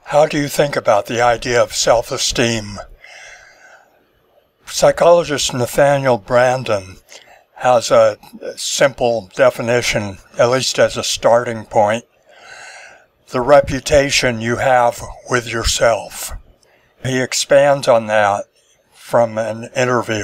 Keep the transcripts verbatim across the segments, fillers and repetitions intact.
How do you think about the idea of self-esteem? Psychologist Nathaniel Branden has a simple definition, at least as a starting point: the reputation you have with yourself. He expands on that from an interview.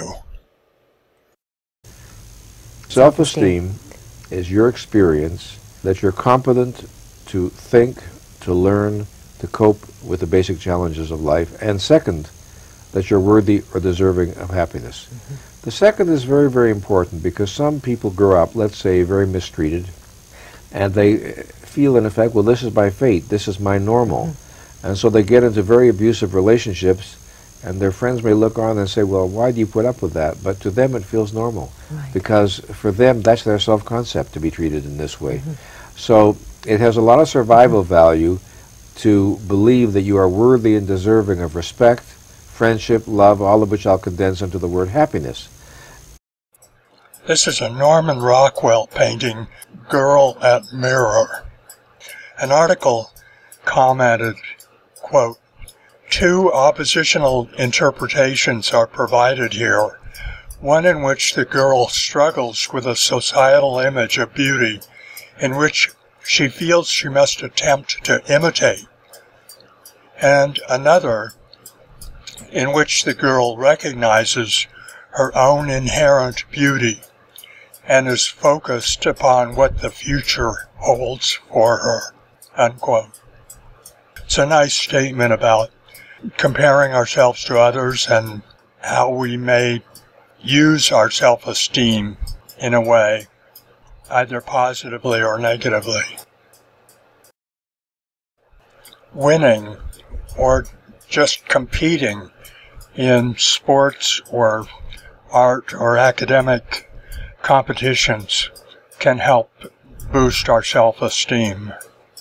Self-esteem is your experience that you're competent to think, to learn, to cope with the basic challenges of life, and second, that you're worthy or deserving of happiness. Mm-hmm. The second is very, very important because some people grow up, let's say, very mistreated, and they feel, in effect, well, this is my fate, this is my normal. Mm-hmm. And so they get into very abusive relationships, and their friends may look on and say, well, why do you put up with that? But to them it feels normal, right, because for them that's their self-concept, to be treated in this way. Mm-hmm. So it has a lot of survival mm-hmm. value to believe that you are worthy and deserving of respect, friendship, love, all of which I'll condense into the word happiness. This is a Norman Rockwell painting, Girl at Mirror. An article commented, quote, "Two oppositional interpretations are provided here, one in which the girl struggles with a societal image of beauty in which she feels she must attempt to imitate, and another in which the girl recognizes her own inherent beauty and is focused upon what the future holds for her," unquote. It's a nice statement about comparing ourselves to others and how we may use our self-esteem in a way, either positively or negatively. Winning or just competing in sports or art or academic competitions can help boost our self-esteem.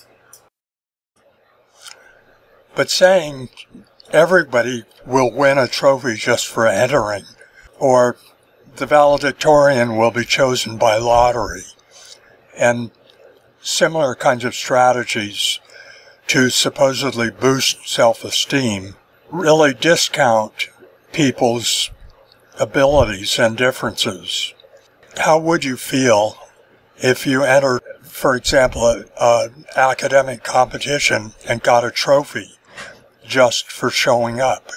But saying everybody will win a trophy just for entering, or the valedictorian will be chosen by lottery, and similar kinds of strategies to supposedly boost self-esteem really discount people's abilities and differences. How would you feel if you entered, for example, an academic competition and got a trophy just for showing up?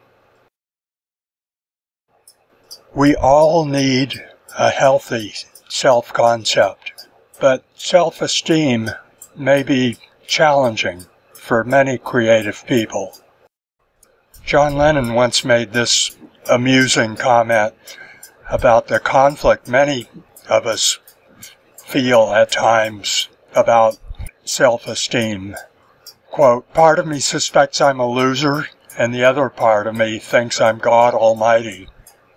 We all need a healthy self-concept, but self-esteem may be challenging for many creative people. John Lennon once made this amusing comment about the conflict many of us feel at times about self-esteem. Quote, "Part of me suspects I'm a loser, and the other part of me thinks I'm God Almighty."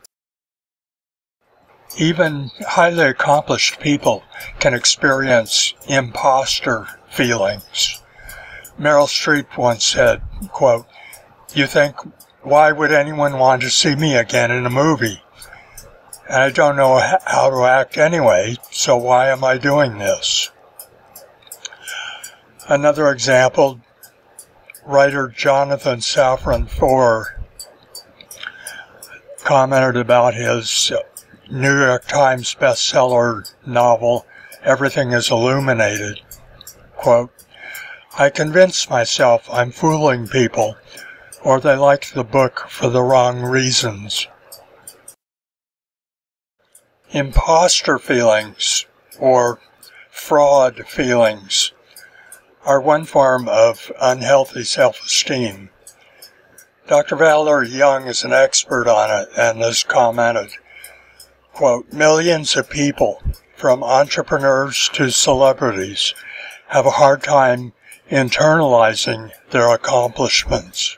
Even highly accomplished people can experience imposter feelings. Meryl Streep once said, quote, "You think, why would anyone want to see me again in a movie? And I don't know how to act anyway, so why am I doing this?" Another example, writer Jonathan Safran Foer commented about his New York Times bestseller novel, Everything is Illuminated. Quote, "I convince myself I'm fooling people, or they liked the book for the wrong reasons." Imposter feelings, or fraud feelings, are one form of unhealthy self-esteem. Doctor Valerie Young is an expert on it and has commented, quote, "Millions of people, from entrepreneurs to celebrities, have a hard time internalizing their accomplishments."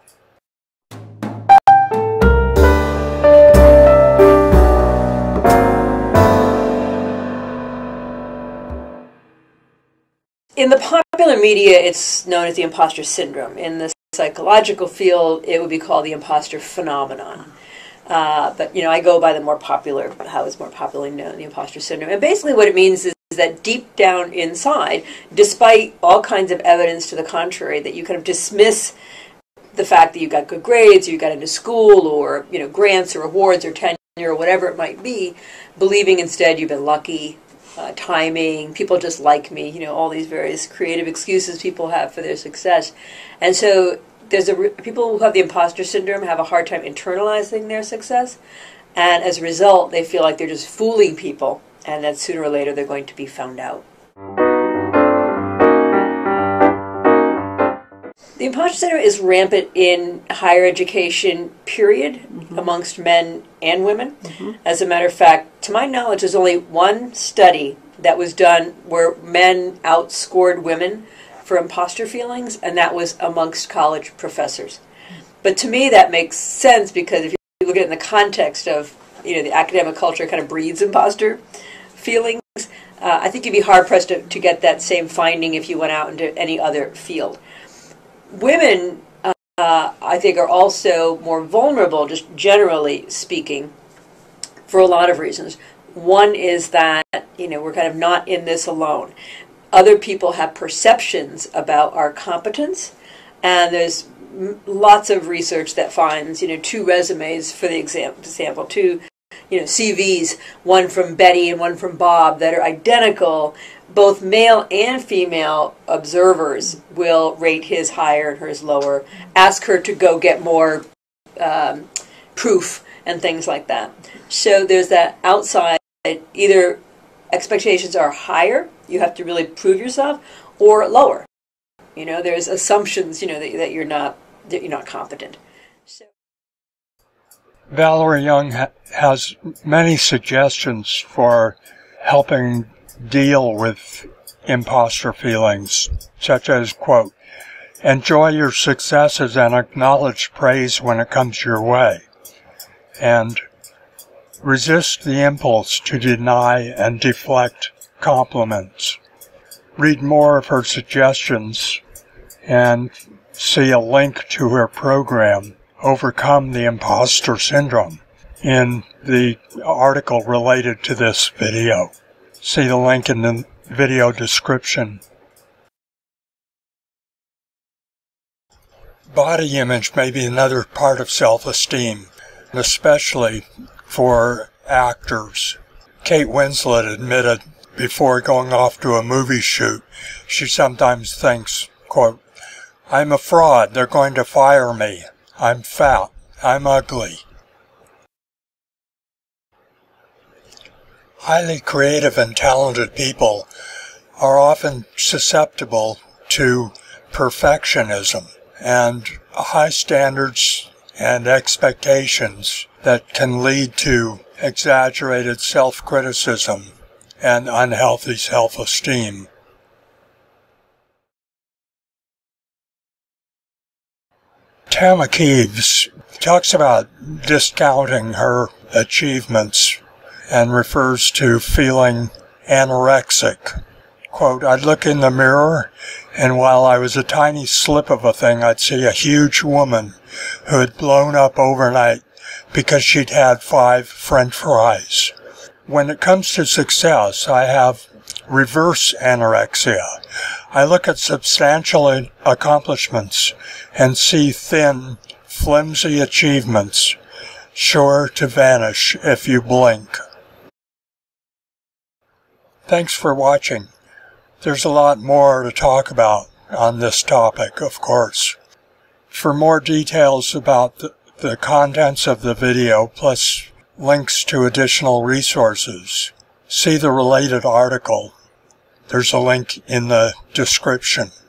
In the popular media, it's known as the imposter syndrome. In the psychological field, it would be called the imposter phenomenon. Uh, but, you know, I go by the more popular, how it's more popularly known, the imposter syndrome. And basically what it means is that deep down inside, despite all kinds of evidence to the contrary, that you kind of dismiss the fact that you got good grades, or you got into school, or you know grants or awards or tenure or whatever it might be, believing instead you've been lucky, uh, timing, people just like me, you know, all these various creative excuses people have for their success. And so there's a people who have the imposter syndrome have a hard time internalizing their success, and as a result, they feel like they're just fooling people, and that sooner or later they're going to be found out. The imposter syndrome is rampant in higher education, period, mm-hmm. amongst men and women. Mm-hmm. As a matter of fact, to my knowledge, there's only one study that was done where men outscored women for imposter feelings, and that was amongst college professors. But to me, that makes sense, because if you look at it in the context of, you know, the academic culture kind of breeds imposter feelings, uh, I think you'd be hard-pressed to, to get that same finding if you went out into any other field. Women, uh, I think, are also more vulnerable, just generally speaking, for a lot of reasons. One is that, you know, we're kind of not in this alone. Other people have perceptions about our competence, and there's m- lots of research that finds, you know, two resumes, for the example, example, two, you know, C Vs, one from Betty and one from Bob, that are identical. Both male and female observers will rate his higher and hers lower, ask her to go get more um, proof and things like that. So there's that outside, either expectations are higher, you have to really prove yourself, or lower. You know, there's assumptions, you know, that, that you're not that you're not competent. So. Valerie Young ha- has many suggestions for helping deal with imposter feelings, such as, quote, enjoy your successes and acknowledge praise when it comes your way, and resist the impulse to deny and deflect compliments. Read more of her suggestions and see a link to her program, Overcome the Imposter Syndrome, in the article related to this video. See the link in the video description. Body image may be another part of self-esteem, especially for actors. Kate Winslet admitted before going off to a movie shoot, she sometimes thinks, quote, I'm a fraud, they're going to fire me. I'm fat, I'm ugly. Highly creative and talented people are often susceptible to perfectionism and high standards and expectations that can lead to exaggerated self-criticism and unhealthy self-esteem. Tamakeeves talks about discounting her achievements and refers to feeling anorexic. Quote, I'd look in the mirror, and while I was a tiny slip of a thing, I'd see a huge woman who had blown up overnight because she'd had five French fries. When it comes to success, I have reverse anorexia. I look at substantial accomplishments and see thin, flimsy achievements, sure to vanish if you blink. Thanks for watching. There's a lot more to talk about on this topic, of course. For more details about the, the contents of the video, plus links to additional resources, see the related article. There's a link in the description.